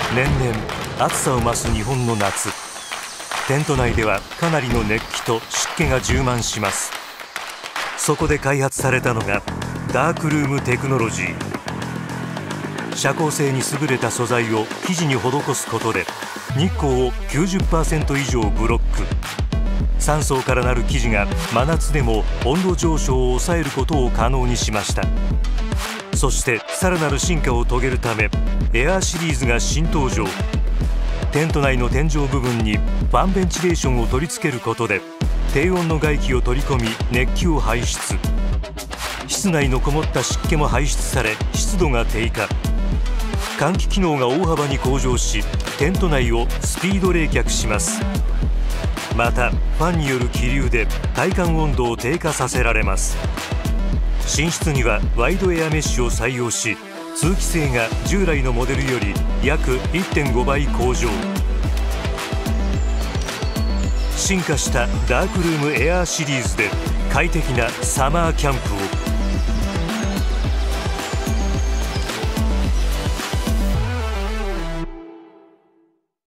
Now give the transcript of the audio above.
年々暑さを増す日本の夏。テント内ではかなりの熱気と湿気が充満します。そこで開発されたのがダークルームテクノロジー。遮光性に優れた素材を生地に施すことで日光を 90% 以上ブロック。3層からなる生地が真夏でも温度上昇を抑えることを可能にしました。そしてさらなる進化を遂げるためエアーシリーズが新登場。テント内の天井部分にファンベンチレーションを取り付けることで低温の外気を取り込み熱気を排出。室内のこもった湿気も排出され湿度が低下。換気機能が大幅に向上しテント内をスピード冷却します。またファンによる気流で体感温度を低下させられます。寝室にはワイドエアメッシュを採用し通気性が従来のモデルより約 1.5 倍向上。進化したダークルームエアーシリーズで快適なサマーキャンプを。